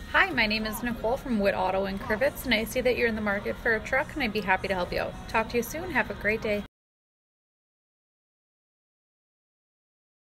Hi, my name is Nicole from Wood Auto in Crivets, and I see that you're in the market for a truck, and I'd be happy to help you out. Talk to you soon. Have a great day.